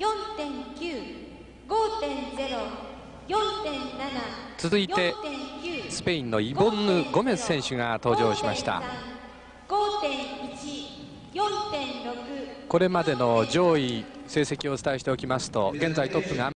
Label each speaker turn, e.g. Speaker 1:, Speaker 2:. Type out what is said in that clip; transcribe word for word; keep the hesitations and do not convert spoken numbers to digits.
Speaker 1: よんてんきゅう、ごてんゼロ、よんてんなな。
Speaker 2: 続いてスペインのイボンヌ・ゴメス選手が登場しました。
Speaker 1: ごてんいち、よんてんろく。
Speaker 2: これまでの上位成績をお伝えしておきますと、現在トップが